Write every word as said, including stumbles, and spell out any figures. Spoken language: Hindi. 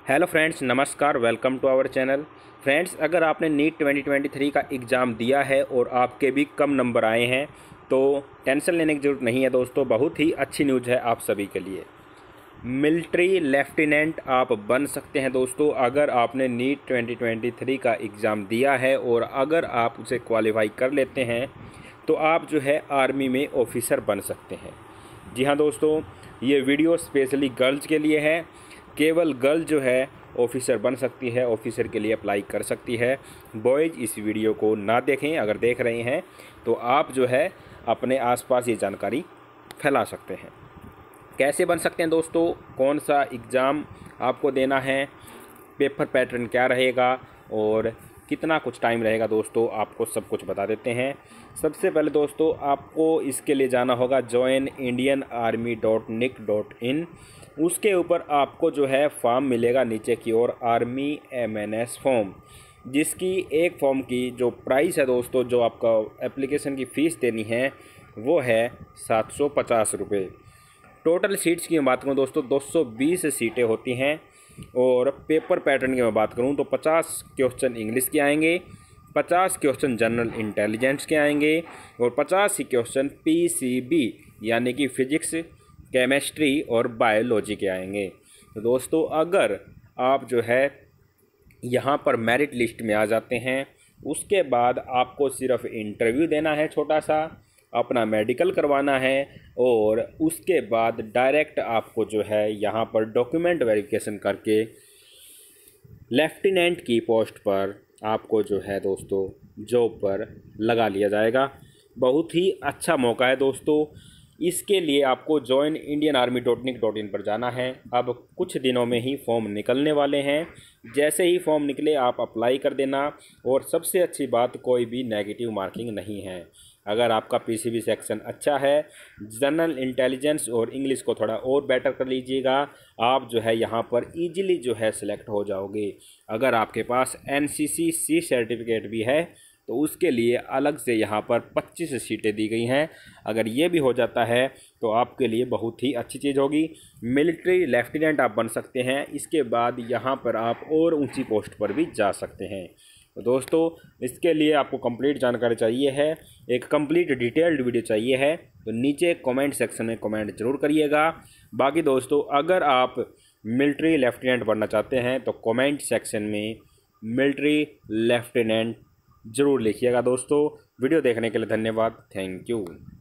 हेलो फ्रेंड्स, नमस्कार। Welcome to our channel. Friends, अगर आपने नीट ट्वेंटी ट्वेंटी थ्री का एग्ज़ाम दिया है और आपके भी कम नंबर आए हैं तो टेंशन लेने की ज़रूरत नहीं है दोस्तों। बहुत ही अच्छी न्यूज़ है आप सभी के लिए। मिलिट्री लेफ्टिनेंट आप बन सकते हैं दोस्तों। अगर आपने नीट ट्वेंटी ट्वेंटी थ्री का एग्ज़ाम दिया है और अगर आप उसे क्वालिफाई कर लेते हैं तो आप जो है आर्मी में ऑफिसर बन सकते हैं। जी हाँ दोस्तों, ये वीडियो स्पेशली गर्ल्स के लिए है। केवल गर्ल जो है ऑफिसर बन सकती है, ऑफिसर के लिए अप्लाई कर सकती है। बॉयज़ इस वीडियो को ना देखें। अगर देख रहे हैं तो आप जो है अपने आसपास ये जानकारी फैला सकते हैं। कैसे बन सकते हैं दोस्तों, कौन सा एग्ज़ाम आपको देना है, पेपर पैटर्न क्या रहेगा और कितना कुछ टाइम रहेगा दोस्तों, आपको सब कुछ बता देते हैं। सबसे पहले दोस्तों आपको इसके लिए जाना होगा join Indian army dot nic dot in. उसके ऊपर आपको जो है फॉर्म मिलेगा नीचे की ओर, army M N S form, जिसकी एक फॉर्म की जो प्राइस है दोस्तों, जो आपका एप्लीकेशन की फ़ीस देनी है वो है सात सौ पचास रुपये। टोटल सीट्स की मैं बात करूँ दोस्तों, दो सौ बीस सीटें होती हैं। और पेपर पैटर्न की मैं बात करूँ तो पचास क्वेश्चन इंग्लिश के आएंगे, पचास क्वेश्चन जनरल इंटेलिजेंस के आएंगे और पचास ही क्वेश्चन पी सी बी यानी कि फिजिक्स, केमिस्ट्री और बायोलॉजी के आएंगे। तो दोस्तों अगर आप जो है यहाँ पर मेरिट लिस्ट में आ जाते हैं, उसके बाद आपको सिर्फ इंटरव्यू देना है, छोटा सा अपना मेडिकल करवाना है और उसके बाद डायरेक्ट आपको जो है यहाँ पर डॉक्यूमेंट वेरिफिकेशन करके लेफ्टिनेंट की पोस्ट पर आपको जो है दोस्तों जॉब पर लगा लिया जाएगा। बहुत ही अच्छा मौका है दोस्तों। इसके लिए आपको join Indian army dot nic dot in पर जाना है। अब कुछ दिनों में ही फॉर्म निकलने वाले हैं। जैसे ही फॉर्म निकले आप अप्लाई कर देना। और सबसे अच्छी बात, कोई भी नेगेटिव मार्किंग नहीं है। अगर आपका पीसीबी सेक्शन अच्छा है, जनरल इंटेलिजेंस और इंग्लिश को थोड़ा और बेटर कर लीजिएगा, आप जो है यहाँ पर इजीली जो है सिलेक्ट हो जाओगे। अगर आपके पास एनसीसी सी सर्टिफिकेट भी है तो उसके लिए अलग से यहाँ पर पच्चीस सीटें दी गई हैं। अगर ये भी हो जाता है तो आपके लिए बहुत ही अच्छी चीज़ होगी। मिलिट्री लेफ्टिनेंट आप बन सकते हैं। इसके बाद यहाँ पर आप और ऊंची पोस्ट पर भी जा सकते हैं। तो दोस्तों इसके लिए आपको कंप्लीट जानकारी चाहिए है, एक कंप्लीट डिटेल्ड वीडियो चाहिए है तो नीचे कमेंट सेक्शन में कमेंट ज़रूर करिएगा। बाकी दोस्तों अगर आप मिलिट्री लेफ्टिनेंट बनना चाहते हैं तो कमेंट सेक्शन में मिलिट्री लेफ्टिनेंट ज़रूर लिखिएगा। दोस्तों वीडियो देखने के लिए धन्यवाद। Thank you.